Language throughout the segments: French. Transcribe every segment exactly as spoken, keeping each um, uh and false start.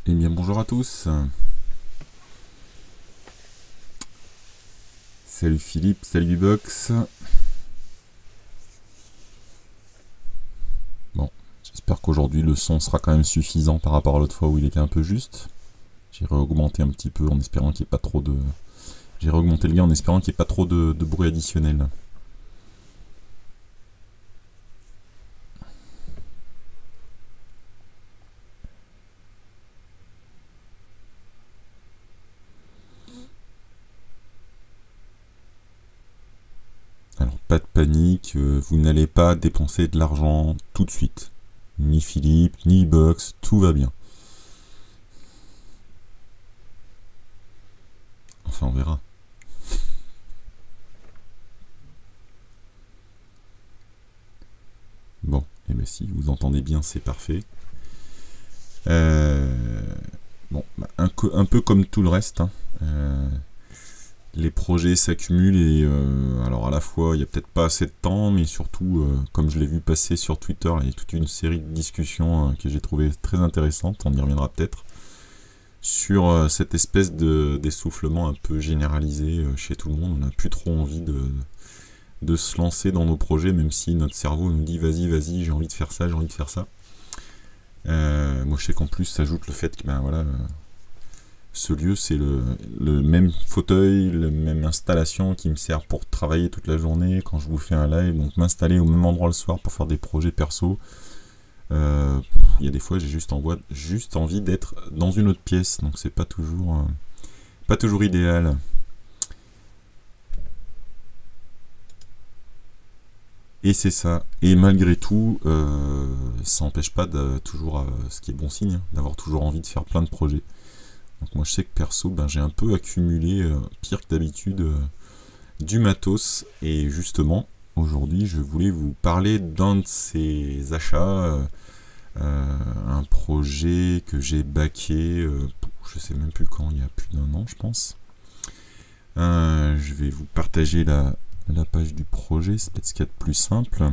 Eh bien bonjour à tous. Salut Philippe, salut Box. Bon, j'espère qu'aujourd'hui le son sera quand même suffisant par rapport à l'autre fois où il était un peu juste. J'ai réaugmenté un petit peu en espérant qu'il n'y ait pas trop de... J'ai réaugmenté le gain en espérant qu'il n'y ait pas trop de, de bruit additionnel. Alors pas de panique, euh, vous n'allez pas dépenser de l'argent tout de suite. Ni Philippe, ni Box, tout va bien. Enfin on verra. Bon, et bien si vous entendez bien, c'est parfait. Euh, bon, bah, un, un peu comme tout le reste, hein. euh, les projets s'accumulent et euh, alors à la fois il n'y a peut-être pas assez de temps, mais surtout, euh, comme je l'ai vu passer sur Twitter, il y a toute une série de discussions euh, que j'ai trouvées très intéressantes, on y reviendra peut-être, sur euh, cette espèce de d'essoufflement un peu généralisé euh, chez tout le monde. On n'a plus trop envie de, de se lancer dans nos projets, même si notre cerveau nous dit vas-y, vas-y, j'ai envie de faire ça, j'ai envie de faire ça. Euh, moi je sais qu'en plus s'ajoute le fait que ben voilà, euh, ce lieu c'est le, le même fauteuil, la même installation qui me sert pour travailler toute la journée quand je vous fais un live, donc m'installer au même endroit le soir pour faire des projets perso. Euh, il y a des fois j'ai juste, envoi, juste envie d'être dans une autre pièce, donc c'est pas toujours, euh, pas toujours idéal. Et c'est ça. Et malgré tout, euh, ça n'empêche pas de toujours, euh, ce qui est bon signe, hein, d'avoir toujours envie de faire plein de projets. Donc moi je sais que perso, ben, j'ai un peu accumulé, euh, pire que d'habitude, euh, du matos. Et justement, aujourd'hui, je voulais vous parler d'un de ces achats, euh, euh, un projet que j'ai backé, euh, je sais même plus quand, il y a plus d'un an, je pense. Euh, je vais vous partager la, la page du projet, c'est peut-être ce qu'il y a de plus simple.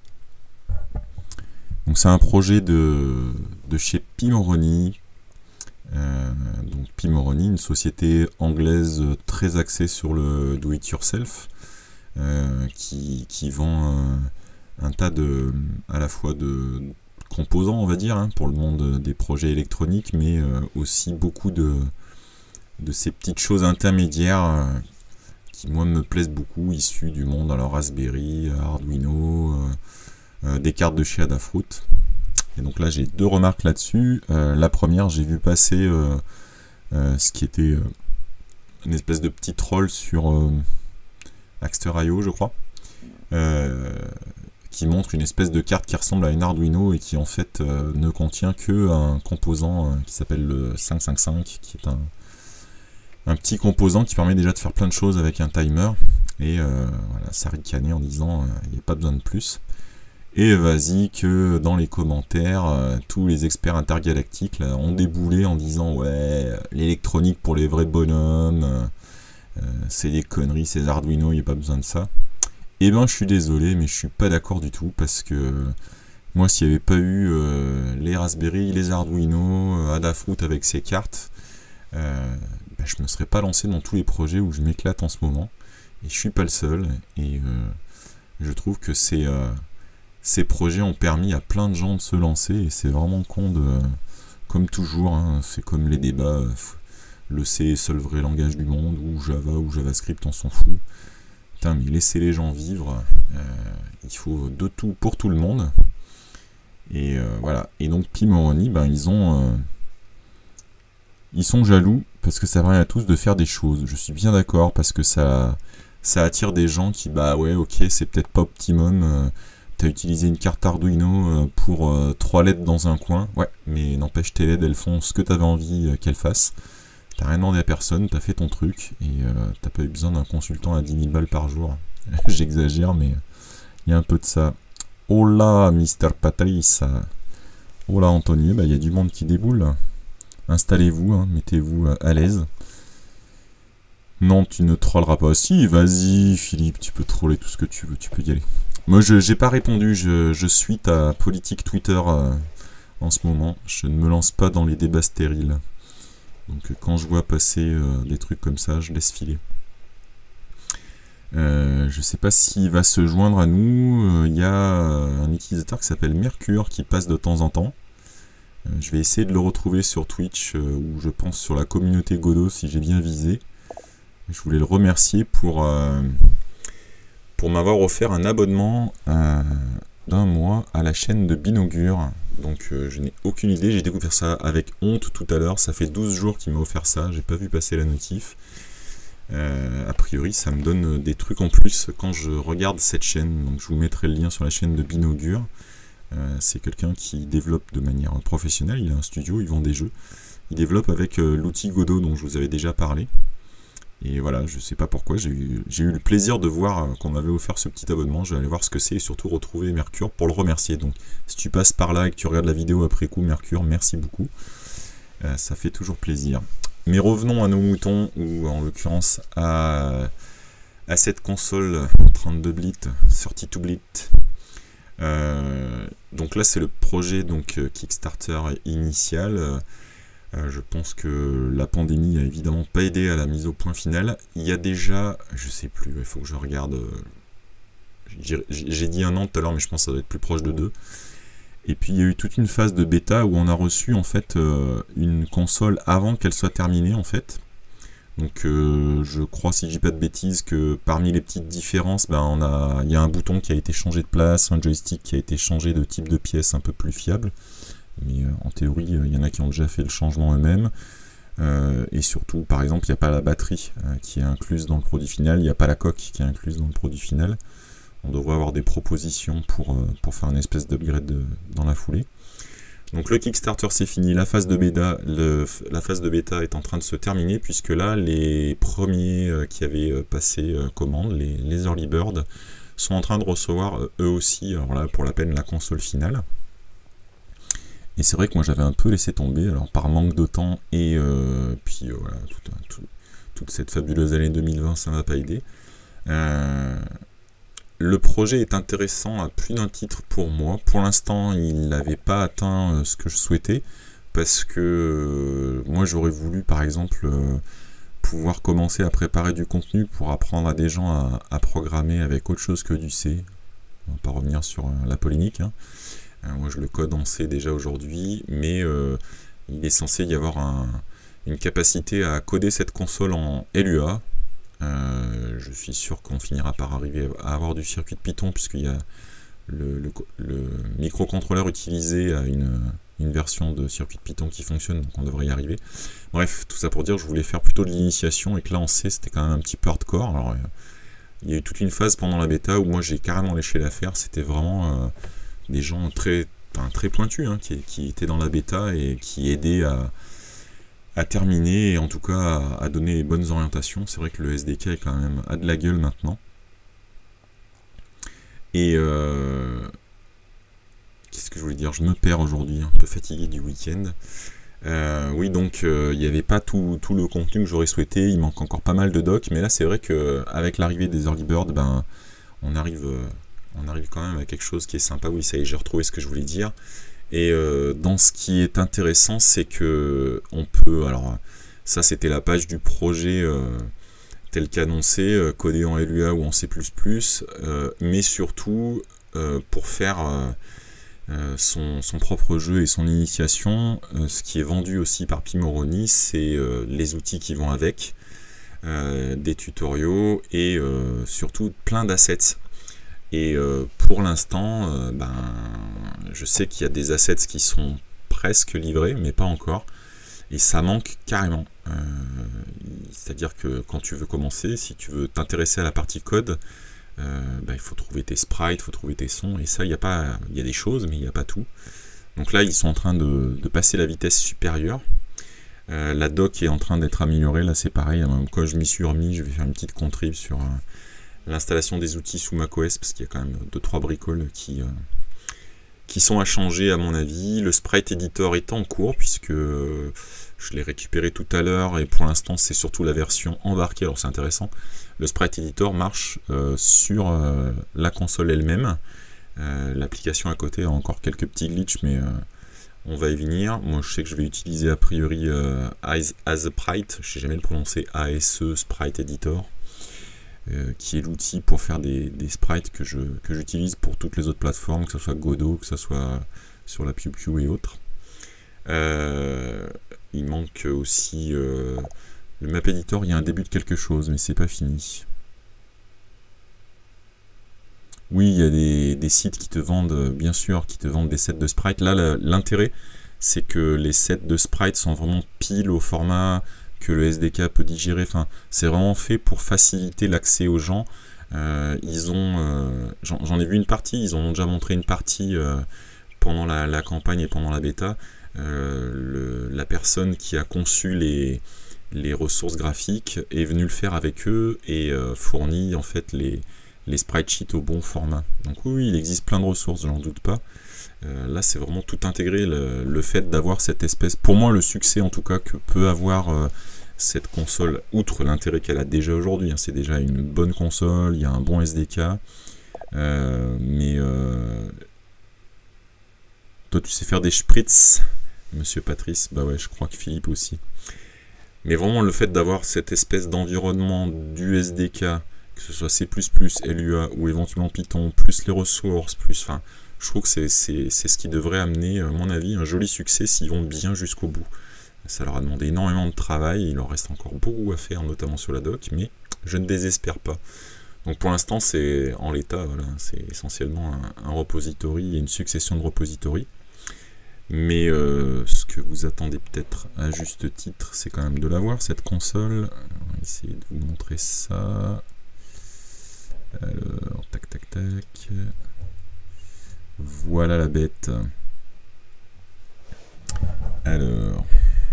Donc c'est un projet de, de chez Pimoroni. Euh, donc Pimoroni, une société anglaise très axée sur le do-it-yourself, euh, qui, qui vend un, un tas de, à la fois de composants, on va dire, hein, pour le monde des projets électroniques, mais euh, aussi beaucoup de, de ces petites choses intermédiaires euh, qui moi me plaisent beaucoup, issues du monde, alors Raspberry, Arduino, euh, euh, des cartes de chez Adafruit. Et donc là j'ai deux remarques là-dessus. Euh, la première, j'ai vu passer euh, euh, ce qui était euh, une espèce de petit troll sur euh, Axter point i o, je crois, euh, qui montre une espèce de carte qui ressemble à une Arduino et qui en fait euh, ne contient que un composant euh, qui s'appelle le cinq cent cinquante-cinq, qui est un, un petit composant qui permet déjà de faire plein de choses avec un timer. Et euh, voilà, ça ricanait en disant il euh, n'y a pas besoin de plus. Et vas-y que dans les commentaires, euh, tous les experts intergalactiques là, ont déboulé en disant ouais, l'électronique pour les vrais bonhommes, euh, c'est des conneries, ces Arduino, il n'y a pas besoin de ça. Et ben je suis désolé, mais je suis pas d'accord du tout, parce que moi s'il n'y avait pas eu euh, les Raspberry, les Arduino, euh, Adafruit avec ses cartes, euh, ben, je me serais pas lancé dans tous les projets où je m'éclate en ce moment. Et je suis pas le seul, et euh, je trouve que c'est... Euh, ces projets ont permis à plein de gens de se lancer, et c'est vraiment con de... Comme toujours, hein, c'est comme les débats, le C est seul vrai langage du monde, ou Java ou JavaScript, on s'en fout. Putain, mais laissez les gens vivre, euh, il faut de tout pour tout le monde. Et euh, voilà. Et donc Pimoroni, ben, ils ont... Euh, ils sont jaloux, parce que ça permet à tous de faire des choses. Je suis bien d'accord, parce que ça, ça attire des gens qui, bah ouais, ok, c'est peut-être pas optimum... Euh, T'as utilisé une carte Arduino pour euh, trois L E D dans un coin, ouais, mais n'empêche, tes L E D, elles font ce que t'avais envie euh, qu'elles fassent. T'as rien demandé à personne, t'as fait ton truc, et euh, t'as pas eu besoin d'un consultant à dix mille balles par jour. J'exagère, mais il y a un peu de ça. Oh là, Mister Patrice. Oh là, Anthony, bah il y a du monde qui déboule. Installez-vous, hein, mettez-vous à l'aise. Non, tu ne trolleras pas. Si, vas-y, Philippe, tu peux troller tout ce que tu veux, tu peux y aller. Moi, je j'ai pas répondu, je, je suis ta politique Twitter euh, en ce moment. Je ne me lance pas dans les débats stériles. Donc quand je vois passer euh, des trucs comme ça, je laisse filer. Euh, je ne sais pas s'il va se joindre à nous. Il euh, y a un utilisateur qui s'appelle Mercure qui passe de temps en temps. Euh, je vais essayer de le retrouver sur Twitch euh, ou je pense sur la communauté Godot si j'ai bien visé. Je voulais le remercier pour, euh, pour m'avoir offert un abonnement euh, d'un mois à la chaîne de Binaugure. Donc euh, je n'ai aucune idée, j'ai découvert ça avec honte tout à l'heure. Ça fait douze jours qu'il m'a offert ça, j'ai pas vu passer la notif. Euh, a priori ça me donne des trucs en plus quand je regarde cette chaîne, donc je vous mettrai le lien sur la chaîne de Binaugure. Euh, c'est quelqu'un qui développe de manière professionnelle, il a un studio, il vend des jeux, il développe avec euh, l'outil Godot dont je vous avais déjà parlé, et voilà, je sais pas pourquoi, j'ai eu, j'ai eu le plaisir de voir euh, qu'on m'avait offert ce petit abonnement. Je vais aller voir ce que c'est et surtout retrouver Mercure pour le remercier. Donc si tu passes par là et que tu regardes la vidéo après coup, Mercure, merci beaucoup, euh, ça fait toujours plaisir. Mais revenons à nos moutons, ou en l'occurrence à, à cette console trente-deux bits, trente-deux bits. Euh, donc là c'est le projet donc Kickstarter initial. Euh, je pense que la pandémie a évidemment pas aidé à la mise au point finale. Il y a déjà, je sais plus, il faut que je regarde. Euh, J'ai dit un an tout à l'heure, mais je pense que ça doit être plus proche de deux. Et puis il y a eu toute une phase de bêta où on a reçu en fait euh, une console avant qu'elle soit terminée en fait. Donc euh, je crois, si je dis pas de bêtises, que parmi les petites différences, ben, on a, il y a un bouton qui a été changé de place, un joystick qui a été changé de type de pièce un peu plus fiable. Mais euh, en théorie, il y en a qui ont déjà fait le changement eux-mêmes. Euh, et surtout, par exemple, il n'y a pas la batterie euh, qui est incluse dans le produit final, il n'y a pas la coque qui est incluse dans le produit final. On devrait avoir des propositions pour, euh, pour faire une espèce d'upgrade dans la foulée. Donc le Kickstarter c'est fini, la phase de bêta, le, la phase de bêta est en train de se terminer, puisque là les premiers euh, qui avaient euh, passé euh, commande, les, les early birds, sont en train de recevoir euh, eux aussi, alors là pour la peine, la console finale. Et c'est vrai que moi j'avais un peu laissé tomber, alors par manque de temps et euh, puis euh, voilà, tout, tout, toute cette fabuleuse année deux mille vingt, ça m'a pas aidé. Euh, Le projet est intéressant à plus d'un titre pour moi. Pour l'instant, il n'avait pas atteint ce que je souhaitais, parce que euh, moi j'aurais voulu par exemple euh, pouvoir commencer à préparer du contenu pour apprendre à des gens à, à programmer avec autre chose que du C. On va pas revenir sur euh, la polémique, hein. Euh, moi je le code en C déjà aujourd'hui, mais euh, il est censé y avoir un, une capacité à coder cette console en L U A. Euh, je suis sûr qu'on finira par arriver à avoir du circuit de Python, puisqu'il y a le, le, le microcontrôleur utilisé à une, une version de circuit de Python qui fonctionne, donc on devrait y arriver. Bref, tout ça pour dire, je voulais faire plutôt de l'initiation, et que là en C c'était quand même un petit peu hardcore. Alors, euh, il y a eu toute une phase pendant la bêta où moi j'ai carrément léché l'affaire. C'était vraiment euh, des gens très, enfin, très pointus hein, qui, qui étaient dans la bêta et qui aidaient à à terminer, et en tout cas à, à donner les bonnes orientations. C'est vrai que le S D K est quand même a de la gueule maintenant. Et euh, qu'est-ce que je voulais dire, je me perds aujourd'hui, un peu fatigué du week-end. Euh, oui, donc euh, il n'y avait pas tout, tout le contenu que j'aurais souhaité, il manque encore pas mal de docs, mais là c'est vrai qu'avec l'arrivée des early birds, ben, on, arrive, euh, on arrive quand même à quelque chose qui est sympa. Oui, ça y est, j'ai retrouvé ce que je voulais dire. Et euh, dans ce qui est intéressant, c'est que on peut, alors ça c'était la page du projet euh, tel qu'annoncé, euh, codé en L U A ou en C plus plus, euh, mais surtout euh, pour faire euh, euh, son, son propre jeu et son initiation, euh, ce qui est vendu aussi par Pimoroni, c'est euh, les outils qui vont avec, euh, des tutoriaux et euh, surtout plein d'assets. Et euh, pour l'instant, euh, ben, je sais qu'il y a des assets qui sont presque livrés, mais pas encore. Et ça manque carrément. Euh, C'est-à-dire que quand tu veux commencer, si tu veux t'intéresser à la partie code, euh, ben, il faut trouver tes sprites, il faut trouver tes sons. Et ça, il y a pas, il y a des choses, mais il n'y a pas tout. Donc là, ils sont en train de, de passer la vitesse supérieure. Euh, la doc est en train d'être améliorée. Là, c'est pareil. Quand je m'y suis remis, je vais faire une petite contrib sur... Euh, l'installation des outils sous macOS, parce qu'il y a quand même deux trois bricoles qui, euh, qui sont à changer à mon avis. Le Sprite Editor est en cours, puisque euh, je l'ai récupéré tout à l'heure, et pour l'instant c'est surtout la version embarquée. Alors c'est intéressant, le Sprite Editor marche euh, sur euh, la console elle-même. Euh, l'application à côté a encore quelques petits glitches, mais euh, On va y venir. Moi, je sais que je vais utiliser a priori euh, Asprite, je sais jamais le prononcer, A S E Sprite Editor, euh, qui est l'outil pour faire des, des sprites que je que j'utilise pour toutes les autres plateformes, que ce soit Godot, que ce soit sur la PewPew et autres. Euh, il manque aussi euh, le Map Editor. Il y a un début de quelque chose, mais c'est pas fini. Oui, il y a des, des sites qui te vendent, bien sûr, qui te vendent des sets de sprites. Là, l'intérêt, c'est que les sets de sprites sont vraiment pile au format que le S D K peut digérer. Enfin, c'est vraiment fait pour faciliter l'accès aux gens. Euh, ils ont, euh, j'en ai vu une partie, ils en ont déjà montré une partie euh, pendant la, la campagne et pendant la bêta. Euh, le, la personne qui a conçu les, les ressources graphiques est venue le faire avec eux et euh, fournit en fait les les sprite sheets au bon format. Donc oui, il existe plein de ressources, j'en doute pas. Euh, là, c'est vraiment tout intégré, le, le fait d'avoir cette espèce... Pour moi, le succès, en tout cas, que peut avoir euh, cette console, outre l'intérêt qu'elle a déjà aujourd'hui, hein, c'est déjà une bonne console, il y a un bon S D K, euh, mais... Euh... Toi, tu sais faire des spritz, monsieur Patrice? Bah ouais, je crois que Philippe aussi. Mais vraiment, le fait d'avoir cette espèce d'environnement du S D K, que ce soit C plus plus, L U A ou éventuellement Python, plus les ressources, plus, enfin, je trouve que c'est ce qui devrait amener, à mon avis, un joli succès s'ils vont bien jusqu'au bout. Ça leur a demandé énormément de travail, il leur reste encore beaucoup à faire, notamment sur la doc, mais je ne désespère pas. Donc pour l'instant, c'est en l'état, voilà, c'est essentiellement un, un repository et une succession de repositories. Mais euh, ce que vous attendez peut-être à juste titre, c'est quand même de l'avoir, cette console. On va essayer de vous montrer ça. Alors, tac, tac, tac. Voilà la bête. Alors.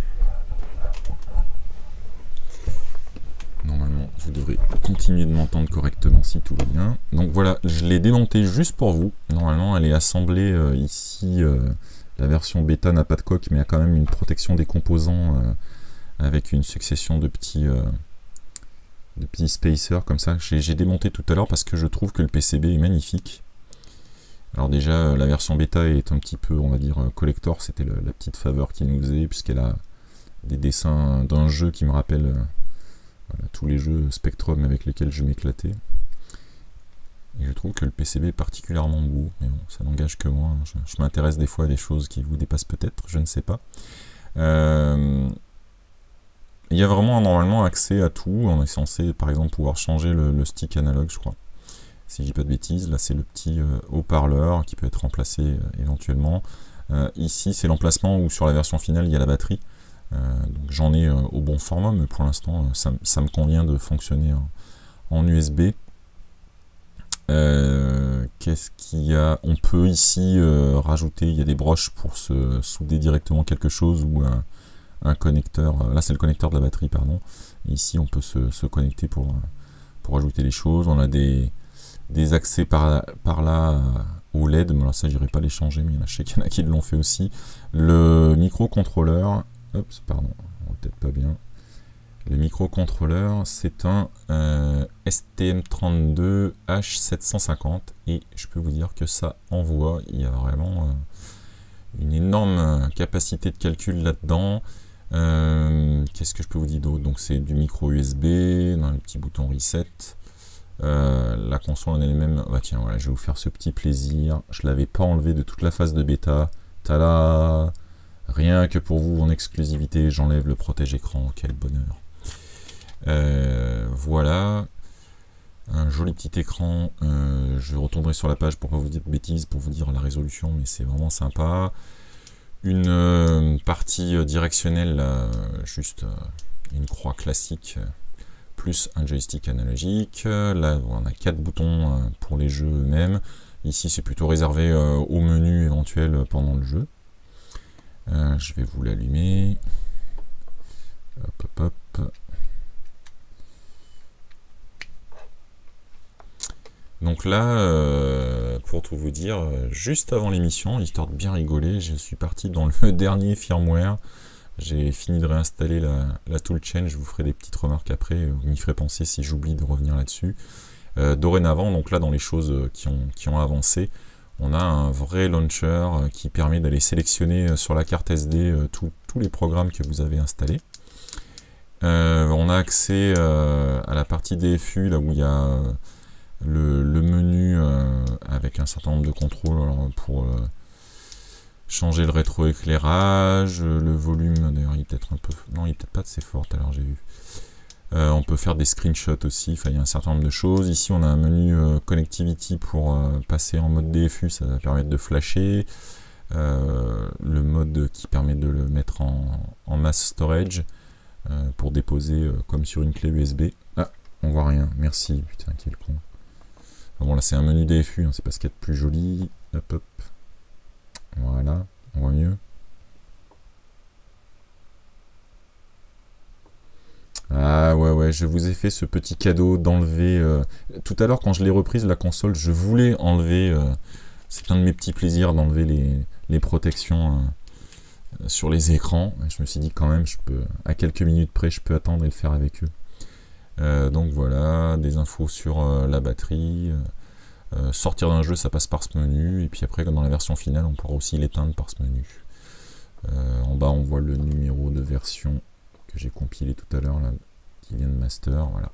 Normalement, vous devrez continuer de m'entendre correctement si tout va bien. Donc voilà, je l'ai démonté juste pour vous. Normalement, elle est assemblée euh, ici. Euh, la version bêta n'a pas de coque, mais il y a quand même une protection des composants euh, avec une succession de petits... Euh, de petits spacers comme ça. J'ai démonté tout à l'heure parce que je trouve que le P C B est magnifique. Alors déjà, la version bêta est un petit peu, on va dire, collector. C'était la petite faveur qu'il nous faisait, puisqu'elle a des dessins d'un jeu qui me rappelle euh, voilà, tous les jeux Spectrum avec lesquels je m'éclatais. Et je trouve que le P C B est particulièrement beau. Mais bon, ça n'engage que moi. Je, je m'intéresse des fois à des choses qui vous dépassent peut-être, je ne sais pas. Euh... Il y a vraiment normalement accès à tout. On est censé par exemple pouvoir changer le, le stick analogue, je crois. Si je dis pas de bêtises, là c'est le petit euh, haut-parleur qui peut être remplacé euh, éventuellement. Euh, ici c'est l'emplacement où sur la version finale il y a la batterie. Euh, donc j'en ai euh, au bon format, mais pour l'instant ça, ça me convient de fonctionner en, en U S B. Euh, Qu'est-ce qu'il y a? On peut ici euh, rajouter, il y a des broches pour se souder directement quelque chose ou un un connecteur, là c'est le connecteur de la batterie, pardon. Et ici on peut se, se connecter pour, pour ajouter les choses. On a des, des accès par, par là au L E D, mais là ça j'irai pas les changer, mais il y en a, je sais qu'il y en a qui l'ont fait aussi. Le microcontrôleur, hop, pardon, on voit peut-être pas bien. Le microcontrôleur, c'est un euh, S T M trente-deux H sept cent cinquante et je peux vous dire que ça envoie. Il y a vraiment euh, une énorme capacité de calcul là-dedans. Euh, Qu'est-ce que je peux vous dire d'autre? Donc c'est du micro U S B, dans le petit bouton reset. Euh, la console en elle-même, bah tiens voilà, je vais vous faire ce petit plaisir. Je l'avais pas enlevé de toute la phase de bêta. Tada! Rien que pour vous en exclusivité, j'enlève le protège-écran. Quel bonheur! Euh, voilà. Un joli petit écran. Euh, je retournerai sur la page pour pas vous dire de bêtises, pour vous dire la résolution, mais c'est vraiment sympa. Une euh, partie euh, directionnelle, euh, juste euh, une croix classique, euh, plus un joystick analogique. Là, on a quatre boutons euh, pour les jeux eux-mêmes. Ici, c'est plutôt réservé euh, au menu éventuel pendant le jeu. Euh, je vais vous l'allumer. Hop, hop, hop. Donc là, euh, pour tout vous dire, juste avant l'émission, histoire de bien rigoler, je suis parti dans le dernier firmware. J'ai fini de réinstaller la, la toolchain, je vous ferai des petites remarques après, vous m'y ferez penser si j'oublie de revenir là-dessus. Euh, dorénavant, donc là dans les choses qui ont, qui ont avancé, on a un vrai launcher qui permet d'aller sélectionner sur la carte S D tous les programmes que vous avez installés. Euh, on a accès euh, à la partie D F U, là où il y a le, le menu euh, avec un certain nombre de contrôles alors, pour euh, changer le rétroéclairage, le volume, d'ailleurs il est peut-être un peu... Non, il est peut-être pas assez fort, alors j'ai vu. Euh, on peut faire des screenshots aussi, enfin il y a un certain nombre de choses. Ici on a un menu euh, Connectivity pour euh, passer en mode D F U, ça va permettre de flasher. Euh, le mode qui permet de le mettre en, en mass storage euh, pour déposer euh, comme sur une clé U S B. Ah, on voit rien, merci, putain quel con. Enfin, bon là c'est un menu D F U, hein, c'est pas ce qu'il y a de plus joli. Hop hop. Voilà, on voit mieux. Ah ouais ouais, je vous ai fait ce petit cadeau d'enlever... Euh... Tout à l'heure quand je l'ai reprise la console, je voulais enlever... Euh... C'est un de mes petits plaisirs d'enlever les, les protections euh, sur les écrans. Et je me suis dit quand même, je peux, à quelques minutes près, je peux attendre et le faire avec eux. Euh, donc voilà, des infos sur euh, la batterie. Euh, sortir d'un jeu, ça passe par ce menu. Et puis après, dans la version finale, on pourra aussi l'éteindre par ce menu. Euh, en bas, on voit le numéro de version que j'ai compilé tout à l'heure, là, qui vient de master. Voilà.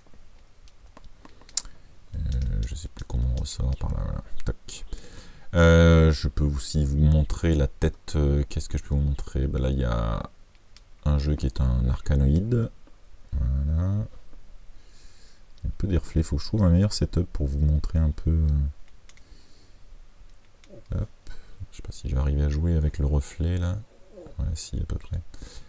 Euh, je sais plus comment on ressort par là. Voilà. Tac. Euh, je peux aussi vous montrer la tête. Euh, Qu'est-ce que je peux vous montrer? Ben là, il y a un jeu qui est un Arkanoid. Voilà. Un peu des reflets. Il faut que je trouve un meilleur setup pour vous montrer un peu. Euh... Hop. Je sais pas si je vais arriver à jouer avec le reflet là. Voilà, si, à peu près.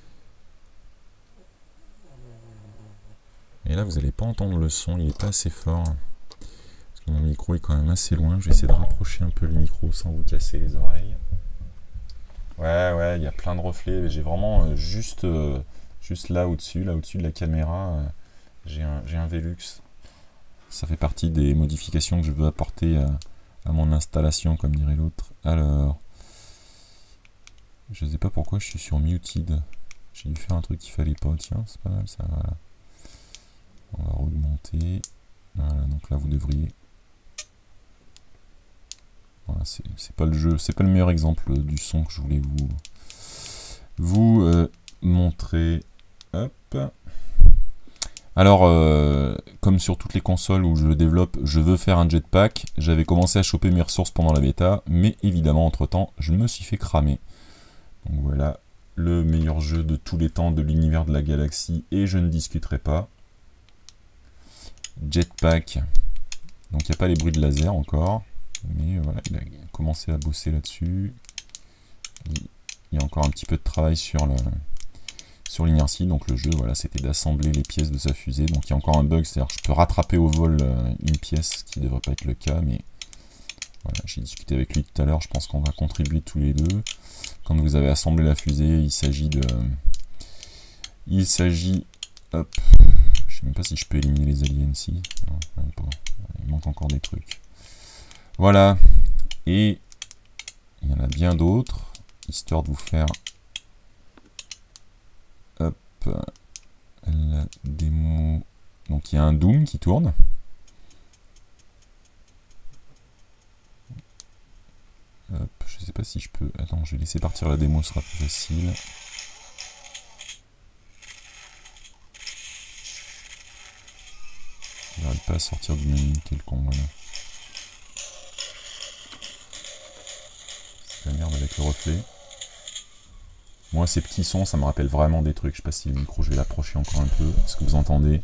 Et là, vous n'allez pas entendre le son, il n'est pas assez fort. Parce que mon micro est quand même assez loin. Je vais essayer de rapprocher un peu le micro sans vous casser les oreilles. Ouais, ouais, il y a plein de reflets. J'ai vraiment euh, juste, euh, juste là au-dessus, là au-dessus de la caméra, euh, j'ai un, j'ai un Velux. Ça fait partie des modifications que je veux apporter à, à mon installation, comme dirait l'autre. Alors, je sais pas pourquoi je suis sur muted. J'ai dû faire un truc qu'il fallait pas. Tiens, c'est pas mal ça. Voilà. On va augmenter. Voilà, donc là vous devriez. Voilà, c'est pas le jeu, c'est pas le meilleur exemple du son que je voulais vous vous euh, montrer. Hop. Alors, euh, comme sur toutes les consoles où je développe, je veux faire un jetpack. J'avais commencé à choper mes ressources pendant la bêta, mais évidemment entre temps, je me suis fait cramer. Donc voilà, le meilleur jeu de tous les temps de l'univers de la galaxie, et je ne discuterai pas. Jetpack. Donc il n'y a pas les bruits de laser encore, mais voilà, il a commencé à bosser là-dessus. Il y a encore un petit peu de travail sur le sur l'inertie, donc le jeu, voilà, c'était d'assembler les pièces de sa fusée. Donc il y a encore un bug, c'est-à-dire que je peux rattraper au vol une pièce, ce qui ne devrait pas être le cas, mais voilà, j'ai discuté avec lui tout à l'heure, je pense qu'on va contribuer tous les deux. Quand vous avez assemblé la fusée, il s'agit de... Il s'agit... Hop, je sais même pas si je peux éliminer les aliens ici. Non, même pas. Il manque encore des trucs. Voilà. Et il y en a bien d'autres, histoire de vous faire... Hop, la démo. Donc il y a un Doom qui tourne. Hop, je sais pas si je peux. Attends, je vais laisser partir la démo, ce sera plus facile. Il n'arrive pas à sortir du menu quelconque, voilà. C'est la merde avec le reflet. Moi, ces petits sons, ça me rappelle vraiment des trucs. Je sais pas si le micro, je vais l'approcher encore un peu. Est-ce que vous entendez?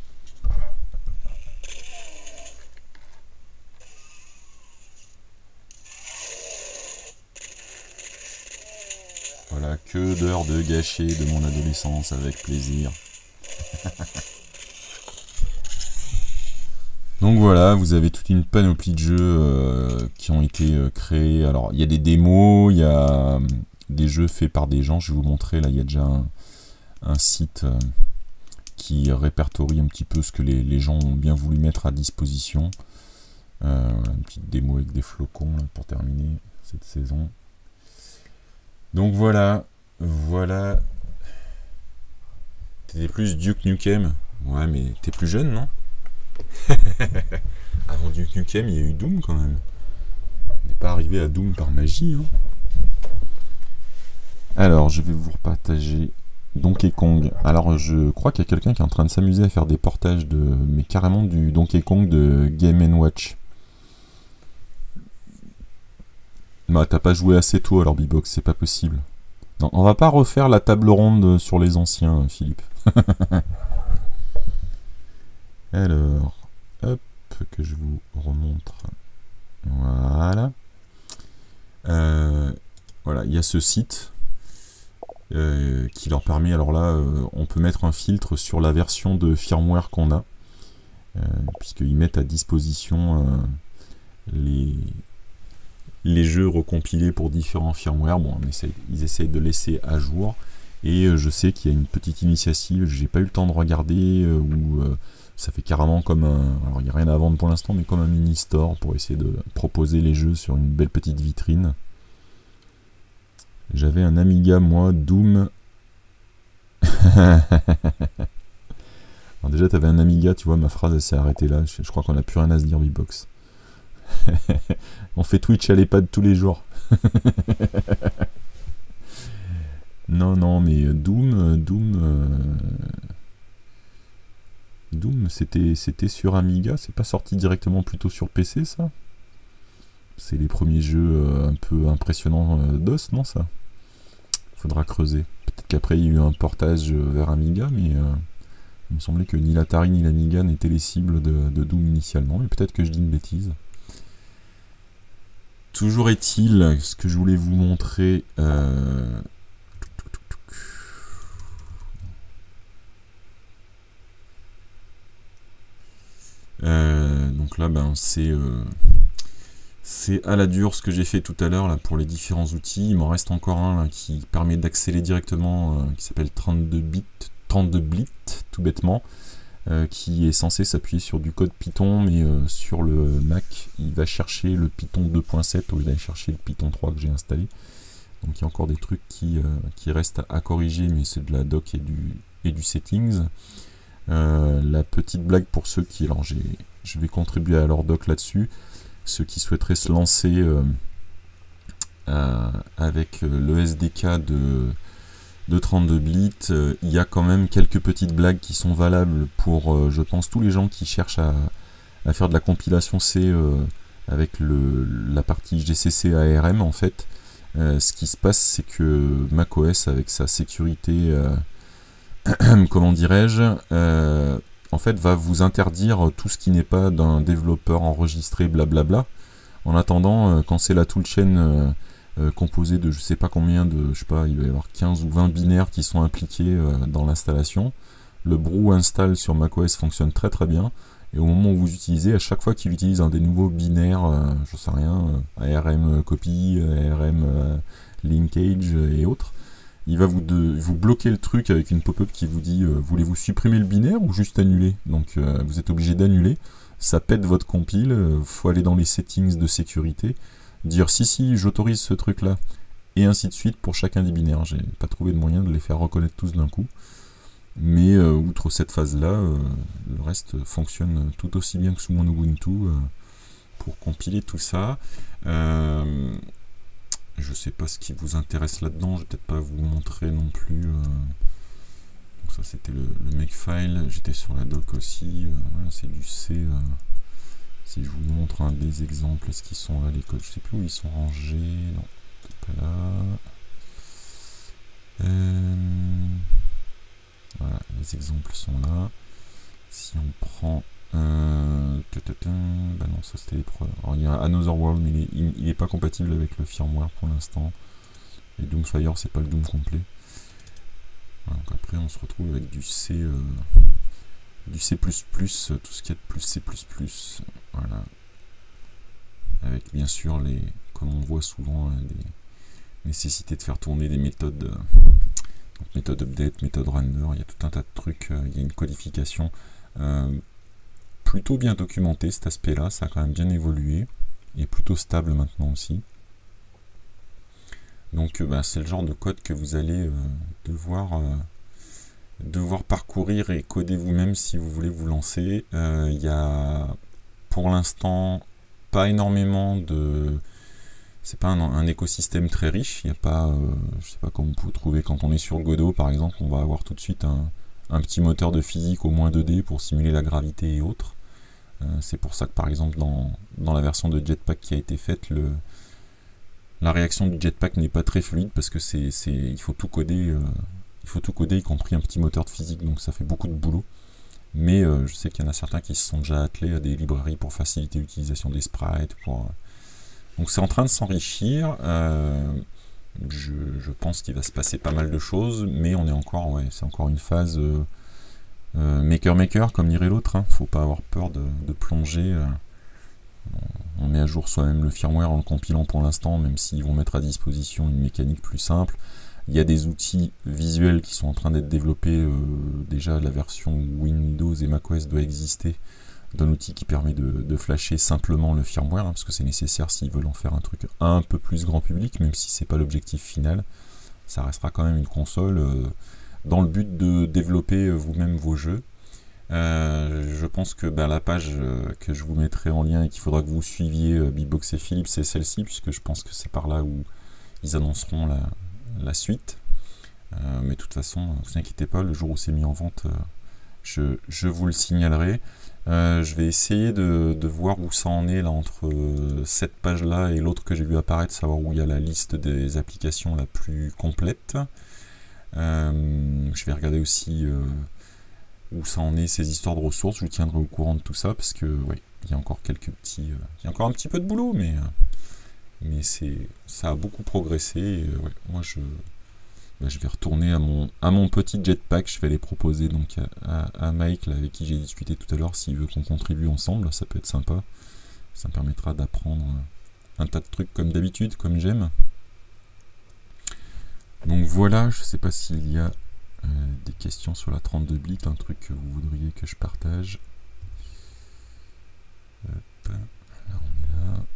Voilà, que d'heures de gâchées de mon adolescence avec plaisir. Donc voilà, vous avez toute une panoplie de jeux euh, qui ont été euh, créés. Alors, il y a des démos, il y a... Euh, des jeux faits par des gens, je vais vous montrer, là il y a déjà un, un site euh, qui répertorie un petit peu ce que les, les gens ont bien voulu mettre à disposition. Euh, voilà, une petite démo avec des flocons là, pour terminer cette saison. Donc voilà, voilà. T'étais plus Duke Nukem? Ouais, mais t'es plus jeune, non? Avant Duke Nukem, il y a eu Doom quand même. On n'est pas arrivé à Doom par magie. Hein. Alors, je vais vous repartager Donkey Kong. Alors, je crois qu'il y a quelqu'un qui est en train de s'amuser à faire des portages de, mais carrément du Donkey Kong de Game and Watch. Bah, t'as pas joué assez tôt alors, B-Box, c'est pas possible. Non, on va pas refaire la table ronde sur les anciens, Philippe. Alors, hop, que je vous remontre. Voilà. Euh, voilà, il y a ce site euh, qui leur permet, alors là, euh, on peut mettre un filtre sur la version de firmware qu'on a, euh, puisqu'ils mettent à disposition euh, les... les jeux recompilés pour différents firmware. Bon, on essaye, ils essayent de laisser à jour. Et euh, je sais qu'il y a une petite initiative, j'ai pas eu le temps de regarder, euh, où euh, ça fait carrément comme un... Alors il n'y a rien à vendre pour l'instant, mais comme un mini-store pour essayer de proposer les jeux sur une belle petite vitrine. J'avais un Amiga, moi, Doom. Alors déjà, t'avais un Amiga, tu vois, ma phrase elle s'est arrêtée là. Je, je crois qu'on n'a plus rien à se dire, B-Box. On fait Twitch à l'EHPAD tous les jours. Non, non, mais Doom, Doom, euh... Doom, c'était, c'était sur Amiga, c'est pas sorti directement plutôt sur P C, ça? C'est les premiers jeux euh, un peu impressionnants euh, d'os, non, ça? Faudra creuser. Peut-être qu'après, il y a eu un portage vers Amiga, mais euh, il me semblait que ni l'Atari ni l'Amiga n'étaient les cibles de, de Doom initialement, mais peut-être que je dis une bêtise. Toujours est-il, ce que je voulais vous montrer... Euh... Euh, donc là, ben, c'est euh, c'est à la dure ce que j'ai fait tout à l'heure là pour les différents outils. Il m'en reste encore un là, qui permet d'accélérer directement, euh, qui s'appelle trente-deux bits, trente-deux bits, tout bêtement, euh, qui est censé s'appuyer sur du code Python, mais euh, sur le Mac, il va chercher le Python deux point sept au lieu d'aller chercher le Python trois que j'ai installé. Donc il y a encore des trucs qui, euh, qui restent à, à corriger, mais c'est de la doc et du, et du settings. Euh, la petite blague pour ceux qui, alors j'ai, je vais contribuer à leur doc là-dessus, ceux qui souhaiteraient se lancer euh, euh, avec le S D K de, de trente-deux bits, euh, il y a quand même quelques petites blagues qui sont valables pour, euh, je pense, tous les gens qui cherchent à, à faire de la compilation C euh, avec le, la partie G C C A R M en fait. Euh, ce qui se passe, c'est que macOS avec sa sécurité euh, comment dirais-je, euh, en fait, va vous interdire tout ce qui n'est pas d'un développeur enregistré, blablabla. En attendant, euh, quand c'est la toolchain euh, euh, composée de je sais pas combien de, je sais pas, il va y avoir quinze ou vingt binaires qui sont impliqués euh, dans l'installation, le brew install sur macOS fonctionne très très bien. Et au moment où vous utilisez, à chaque fois qu'il utilise un des nouveaux binaires, euh, je sais rien, euh, A R M copy, A R M euh, linkage et autres, il va vous, de, vous bloquer le truc avec une pop-up qui vous dit euh, voulez-vous supprimer le binaire ou juste annuler? Donc euh, vous êtes obligé d'annuler, ça pète votre compile, euh, faut aller dans les settings de sécurité, dire si si j'autorise ce truc là, et ainsi de suite pour chacun des binaires. J'ai pas trouvé de moyen de les faire reconnaître tous d'un coup, mais euh, outre cette phase là, euh, le reste fonctionne tout aussi bien que sous mon Ubuntu euh, pour compiler tout ça. Euh, Je sais pas ce qui vous intéresse là-dedans, je vais peut-être pas vous montrer non plus. Euh... Donc ça c'était le, le makefile, j'étais sur la doc aussi, euh, voilà, c'est du C. Euh... Si je vous montre un des exemples, est-ce qu'ils sont là les codes? Je sais plus où ils sont rangés, non, c'est pas là. Euh... Voilà, les exemples sont là. Si on prend... Euh... Bah non, ça c'était les pro. Alors il y a Another World, mais il est, il, il est pas compatible avec le firmware pour l'instant. Et Doomfire, c'est pas le Doom complet. Voilà, donc après, on se retrouve avec du C, euh, du C plus plus, tout ce qu'il y a de plus C plus plus. Voilà. Avec bien sûr les, comme on voit souvent, hein, des nécessités de faire tourner des méthodes, euh, donc méthode update, méthode render. Il y a tout un tas de trucs. Euh, il y a une codification. Euh, plutôt bien documenté cet aspect là, ça a quand même bien évolué et plutôt stable maintenant aussi, donc euh, bah, c'est le genre de code que vous allez euh, devoir euh, devoir parcourir et coder vous-même si vous voulez vous lancer. Il euh, y a pour l'instant pas énormément de c'est pas un, un écosystème très riche. Il n'y a pas, euh, je sais pas comment vous pouvez trouver quand on est sur Godot par exemple, on va avoir tout de suite un, un petit moteur de physique au moins deux D pour simuler la gravité et autres. Euh, c'est pour ça que par exemple dans, dans la version de Jetpack qui a été faite, le, la réaction du Jetpack n'est pas très fluide parce que c'est, c'est, il faut tout coder, euh, il faut tout coder, y compris un petit moteur de physique, donc ça fait beaucoup de boulot. Mais euh, je sais qu'il y en a certains qui se sont déjà attelés à des librairies pour faciliter l'utilisation des sprites, pour donc c'est en train de s'enrichir, euh, je, je pense qu'il va se passer pas mal de choses, mais on est encore, ouais, c'est encore une phase euh, euh, maker maker, comme dirait l'autre, hein. Faut pas avoir peur de, de plonger. Euh, on met à jour soi-même le firmware en le compilant pour l'instant, même s'ils vont mettre à disposition une mécanique plus simple. Il y a des outils visuels qui sont en train d'être développés, euh, déjà la version Windows et macOS doit exister, d'un outil qui permet de, de flasher simplement le firmware, hein, parce que c'est nécessaire s'ils veulent en faire un truc un peu plus grand public, même si c'est pas l'objectif final. Ça restera quand même une console euh, dans le but de développer vous-même vos jeux. Euh, je pense que ben, la page euh, que je vous mettrai en lien et qu'il faudra que vous suiviez, euh, Bbox et Philips, c'est celle-ci, puisque je pense que c'est par là où ils annonceront la, la suite. Euh, mais de toute façon, ne vous inquiétez pas, le jour où c'est mis en vente, euh, je, je vous le signalerai. Euh, je vais essayer de, de voir où ça en est là entre euh, cette page là et l'autre que j'ai vu apparaître, savoir où il y a la liste des applications la plus complète. Euh, je vais regarder aussi euh, où ça en est ces histoires de ressources, je vous tiendrai au courant de tout ça parce que ouais, il y a encore quelques petits, euh, il y a encore un petit peu de boulot, mais euh, mais c'est, ça a beaucoup progressé. Et, euh, ouais, moi je Bah, je vais retourner à mon, à mon petit jetpack, je vais les proposer donc à, à, à Mike là, avec qui j'ai discuté tout à l'heure, s'il veut qu'on contribue ensemble, ça peut être sympa, ça me permettra d'apprendre un tas de trucs comme d'habitude, comme j'aime. Donc voilà, je sais pas s'il y a euh, des questions sur la trente-deux bits, un truc que vous voudriez que je partage. Hop, là on est là.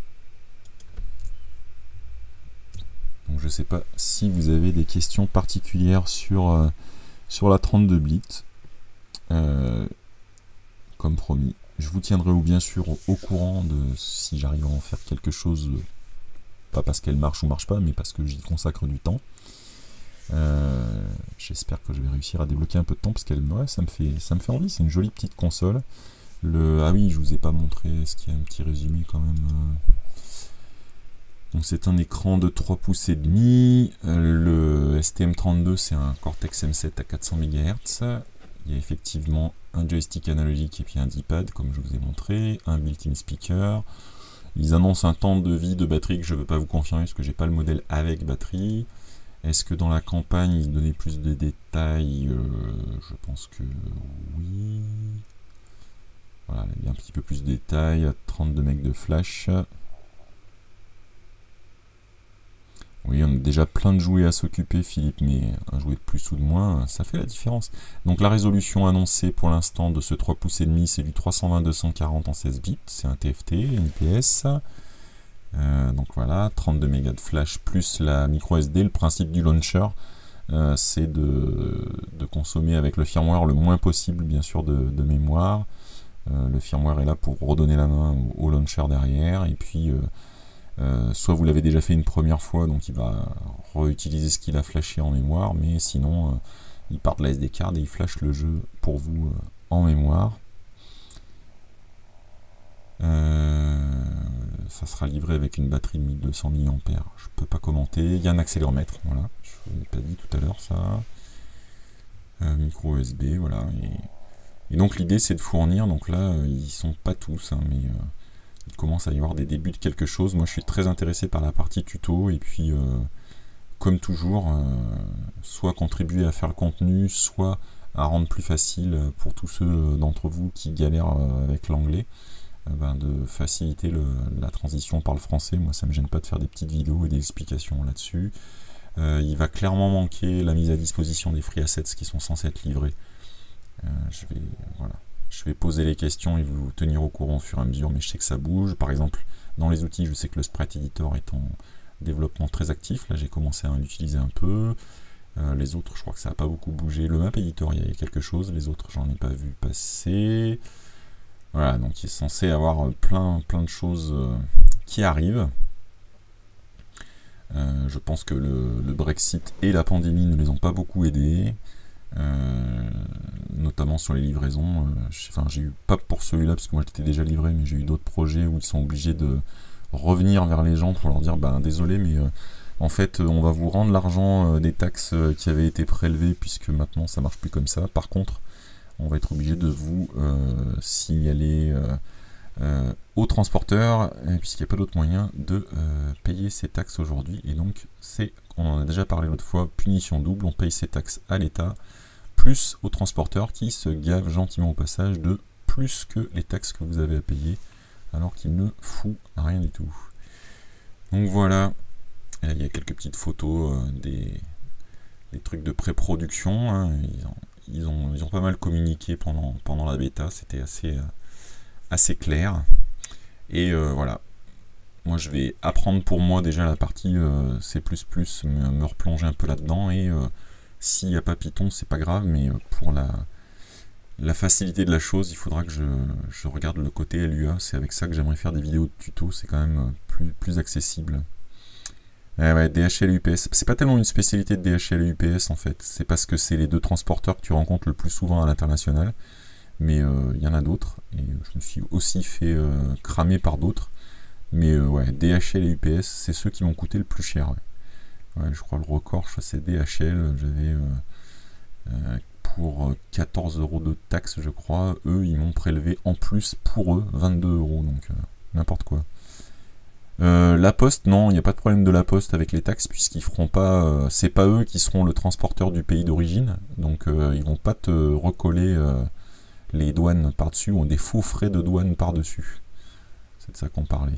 Donc je ne sais pas si vous avez des questions particulières sur, euh, sur la trente-deux bits. Euh, comme promis, je vous tiendrai bien sûr au, au courant de si j'arrive à en faire quelque chose, euh, pas parce qu'elle marche ou marche pas, mais parce que j'y consacre du temps. Euh, J'espère que je vais réussir à débloquer un peu de temps parce qu'elle ouais, ça me fait ça me fait envie. C'est une jolie petite console. Le ah oui, je vous ai pas montré. Est-ce qu'il y a un petit résumé quand même? euh... Donc c'est un écran de trois pouces et demi, le S T M trente-deux c'est un Cortex M sept à quatre cents mégahertz, il y a effectivement un joystick analogique et puis un D-pad comme je vous ai montré, un built-in speaker, ils annoncent un temps de vie de batterie que je ne veux pas vous confirmer parce que j'ai pas le modèle avec batterie. Est-ce que dans la campagne ils donnaient plus de détails? euh, Je pense que oui. Voilà, il y a un petit peu plus de détails, trente-deux mégas de flash. Oui, on a déjà plein de jouets à s'occuper, Philippe, mais un jouet de plus ou de moins, ça fait la différence. Donc la résolution annoncée pour l'instant de ce trois pouces et demi, c'est du trois cent vingt deux cent quarante en seize bits, c'est un T F T, N I P S. Euh, donc voilà, trente-deux mégas de flash plus la micro S D. Le principe du launcher, euh, c'est de, de consommer avec le firmware le moins possible, bien sûr, de, de mémoire. Euh, le firmware est là pour redonner la main au, au launcher derrière, et puis... Euh, Euh, soit vous l'avez déjà fait une première fois, donc il va réutiliser ce qu'il a flashé en mémoire, mais sinon euh, il part de la S D card et il flash le jeu pour vous euh, en mémoire. Euh, ça sera livré avec une batterie de mille deux cents milliampères heure. Je peux pas commenter. Il y a un accéléromètre, voilà. Je vous l'ai pas dit tout à l'heure ça. Euh, micro U S B, voilà. Et, et donc l'idée c'est de fournir. Donc là euh, ils sont pas tous, hein, mais euh, il commence à y avoir des débuts de quelque chose. Moi je suis très intéressé par la partie tuto et puis euh, comme toujours euh, soit contribuer à faire le contenu, soit à rendre plus facile pour tous ceux d'entre vous qui galèrent avec l'anglais, euh, ben de faciliter le, la transition par le français. Moi ça me gêne pas de faire des petites vidéos et des explications là-dessus. Euh, il va clairement manquer la mise à disposition des free assets qui sont censés être livrés. Euh, je vais voilà. Je vais poser les questions et vous tenir au courant au fur et à mesure, mais je sais que ça bouge. Par exemple, dans les outils, je sais que le Sprite Editor est en développement très actif. Là, j'ai commencé à l'utiliser un peu. Euh, les autres, je crois que ça n'a pas beaucoup bougé. Le Map Editor, il y a quelque chose. Les autres, j'en ai pas vu passer. Voilà, donc il est censé avoir plein, plein de choses qui arrivent. Euh, je pense que le, le Brexit et la pandémie ne les ont pas beaucoup aidés, euh, notamment sur les livraisons. Euh, enfin, j'ai eu, pas pour celui-là, parce que moi j'étais déjà livré, mais j'ai eu d'autres projets où ils sont obligés de revenir vers les gens pour leur dire ben, désolé, mais euh, en fait, on va vous rendre l'argent euh, des taxes euh, qui avaient été prélevées, puisque maintenant ça marche plus comme ça. Par contre, on va être obligé de vous euh, signaler euh, euh, aux transporteurs, puisqu'il n'y a pas d'autre moyen de euh, payer ces taxes aujourd'hui. Et donc, c'est, on en a déjà parlé l'autre fois, punition double, on paye ces taxes à l'État, plus aux transporteurs qui se gavent gentiment au passage de plus que les taxes que vous avez à payer, alors qu'il ne fout rien du tout. Donc voilà, et là, il y a quelques petites photos euh, des, des trucs de pré-production, hein. ils, ont, ils, ont, ils ont pas mal communiqué pendant, pendant la bêta, c'était assez... Euh, assez clair, et euh, voilà, moi je vais apprendre pour moi déjà la partie euh, C plus plus, me, me replonger un peu là-dedans, et euh, s'il n'y a pas Python c'est pas grave, mais euh, pour la, la facilité de la chose, il faudra que je, je regarde le côté L U A, c'est avec ça que j'aimerais faire des vidéos de tuto, c'est quand même plus, plus accessible. Eh ouais, D H L et U P S, c'est pas tellement une spécialité de D H L et U P S en fait, c'est parce que c'est les deux transporteurs que tu rencontres le plus souvent à l'international, mais il euh, y en a d'autres, et je me suis aussi fait euh, cramer par d'autres, mais euh, ouais, D H L et U P S, c'est ceux qui m'ont coûté le plus cher. Ouais. Ouais, je crois le record, c'est D H L, j'avais euh, euh, pour quatorze euros de taxes, je crois, eux, ils m'ont prélevé en plus pour eux vingt-deux euros, donc euh, n'importe quoi. Euh, la Poste, non, il n'y a pas de problème de la Poste avec les taxes, puisqu'ils feront pas, euh, c'est pas eux qui seront le transporteur du pays d'origine, donc euh, ils vont pas te recoller euh, les douanes par-dessus, ou des faux frais de douane par-dessus. C'est de ça qu'on parlait.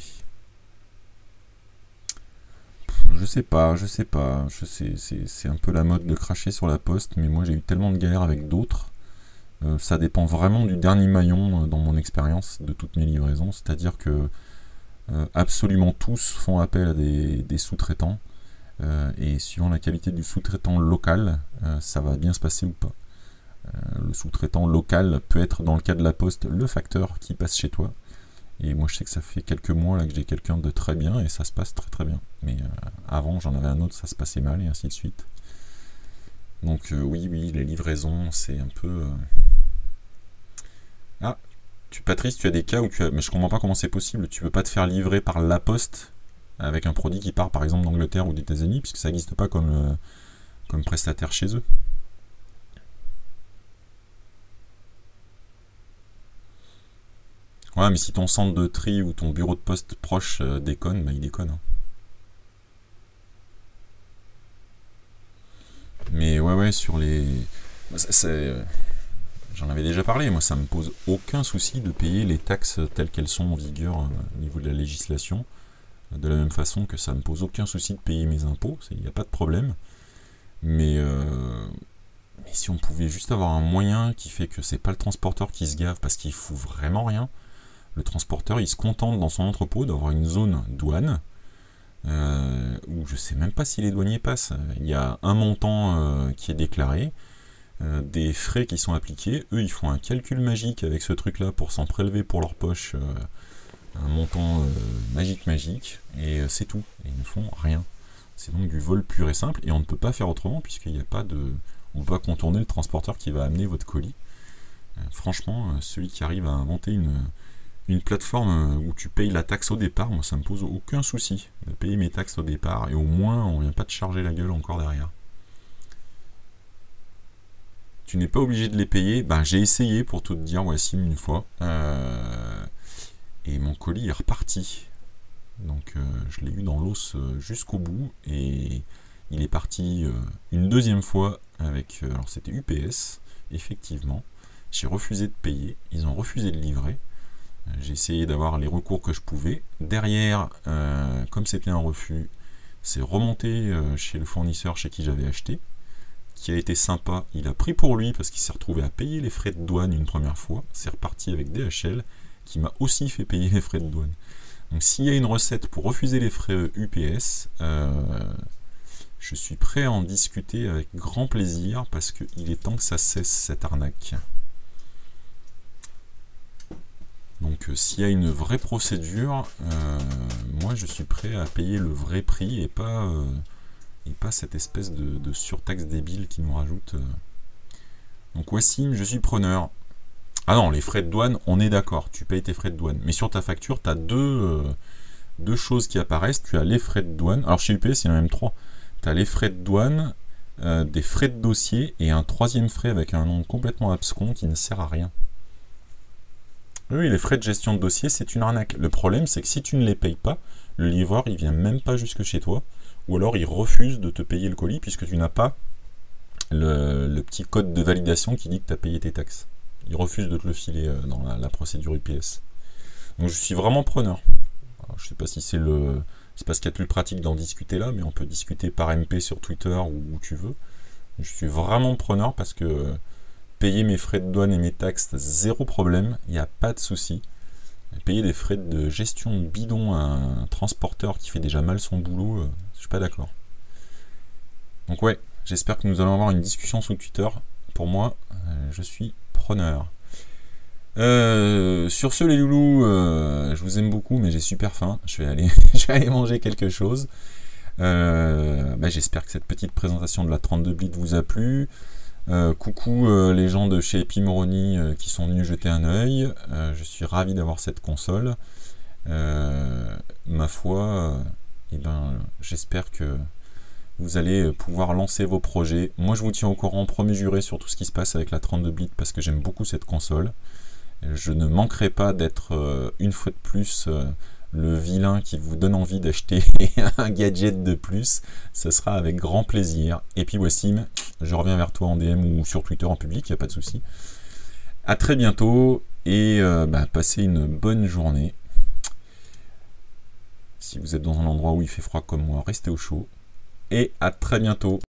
Je sais pas, je sais pas, je sais, c'est un peu la mode de cracher sur la Poste, mais moi j'ai eu tellement de galères avec d'autres. Euh, ça dépend vraiment du dernier maillon euh, dans mon expérience de toutes mes livraisons, c'est-à-dire que euh, absolument tous font appel à des, des sous-traitants, euh, et suivant la qualité du sous-traitant local, euh, ça va bien se passer ou pas. Euh, le sous-traitant local peut être, dans le cas de la Poste, le facteur qui passe chez toi. Et moi je sais que ça fait quelques mois là que j'ai quelqu'un de très bien et ça se passe très très bien. Mais euh, avant j'en avais un autre, ça se passait mal et ainsi de suite. Donc euh, oui, oui, les livraisons, c'est un peu... Euh... Ah, tu, Patrice, tu as des cas où tu as... Mais je comprends pas comment c'est possible. Tu peux pas te faire livrer par la Poste avec un produit qui part par exemple d'Angleterre ou des États-Unis, puisque ça n'existe pas comme, euh, comme prestataire chez eux. Ouais, mais si ton centre de tri ou ton bureau de poste proche euh, déconne, bah il déconne. Hein. Mais ouais, ouais, sur les... J'en avais déjà parlé, moi ça me pose aucun souci de payer les taxes telles qu'elles sont en vigueur euh, au niveau de la législation. De la même façon que ça me pose aucun souci de payer mes impôts, il n'y a pas de problème. Mais, euh, mais si on pouvait juste avoir un moyen qui fait que c'est pas le transporteur qui se gave parce qu'il fout vraiment rien, le transporteur il se contente dans son entrepôt d'avoir une zone douane euh, où je sais même pas si les douaniers passent. Il y a un montant euh, qui est déclaré, euh, des frais qui sont appliqués, eux ils font un calcul magique avec ce truc là pour s'en prélever pour leur poche euh, un montant euh, magique magique et euh, c'est tout, et ils ne font rien. C'est donc du vol pur et simple et on ne peut pas faire autrement puisqu'il n'y a pas de... on ne peut pas contourner le transporteur qui va amener votre colis. Euh, franchement, celui qui arrive à inventer une une plateforme où tu payes la taxe au départ, moi ça me pose aucun souci de payer mes taxes au départ et au moins on vient pas te charger la gueule encore derrière. Tu n'es pas obligé de les payer, ben j'ai essayé pour tout te dire, voici une fois, euh, et mon colis est reparti. Donc euh, je l'ai eu dans l'os jusqu'au bout et il est parti euh, une deuxième fois avec, euh, alors c'était U P S, effectivement, j'ai refusé de payer, ils ont refusé de livrer. J'ai essayé d'avoir les recours que je pouvais. Derrière, euh, comme c'était un refus, c'est remonté euh, chez le fournisseur chez qui j'avais acheté, qui a été sympa. Il a pris pour lui parce qu'il s'est retrouvé à payer les frais de douane une première fois. C'est reparti avec D H L qui m'a aussi fait payer les frais de douane. Donc s'il y a une recette pour refuser les frais U P S, euh, je suis prêt à en discuter avec grand plaisir parce qu'il est temps que ça cesse cette arnaque. Donc euh, s'il y a une vraie procédure, euh, moi je suis prêt à payer le vrai prix et pas, euh, et pas cette espèce de, de surtaxe débile qui nous rajoute. Euh. Donc Wassim, je suis preneur. Ah non, les frais de douane, on est d'accord, tu payes tes frais de douane. Mais sur ta facture, tu as deux, euh, deux choses qui apparaissent. Tu as les frais de douane. Alors chez U P S, il y en a même trois. Tu as les frais de douane, euh, des frais de dossier et un troisième frais avec un nom complètement abscon qui ne sert à rien. Oui, les frais de gestion de dossier, c'est une arnaque. Le problème, c'est que si tu ne les payes pas, le livreur, il vient même pas jusque chez toi. Ou alors, il refuse de te payer le colis puisque tu n'as pas le, le petit code de validation qui dit que tu as payé tes taxes. Il refuse de te le filer dans la, la procédure U P S. Donc, je suis vraiment preneur. Alors, je ne sais pas si c'est le... C'est parce qu'il y a plus pratique d'en discuter là, mais on peut discuter par M P sur Twitter ou où tu veux. Je suis vraiment preneur parce que payer mes frais de douane et mes taxes, zéro problème, il n'y a pas de souci. Payer des frais de gestion bidon à un transporteur qui fait déjà mal son boulot, euh, je suis pas d'accord. Donc ouais, j'espère que nous allons avoir une discussion sous Twitter. Pour moi, euh, je suis preneur. Euh, sur ce les loulous, euh, je vous aime beaucoup, mais j'ai super faim. Je vais aller, je vais aller manger quelque chose. Euh, bah, j'espère que cette petite présentation de la trente-deux bits vous a plu. Euh, coucou euh, les gens de chez Epimoroni euh, qui sont venus jeter un œil. Euh, je suis ravi d'avoir cette console. Euh, ma foi, euh, et ben, j'espère que vous allez pouvoir lancer vos projets. Moi, je vous tiens au courant, premier juré, sur tout ce qui se passe avec la trente-deux bits parce que j'aime beaucoup cette console. Je ne manquerai pas d'être euh, une fois de plus euh, le vilain qui vous donne envie d'acheter un gadget de plus. Ce sera avec grand plaisir. Et puis Wassim, je reviens vers toi en D M ou sur Twitter en public, il n'y a pas de souci. À très bientôt et euh, bah, passez une bonne journée. Si vous êtes dans un endroit où il fait froid comme moi, restez au chaud. Et à très bientôt.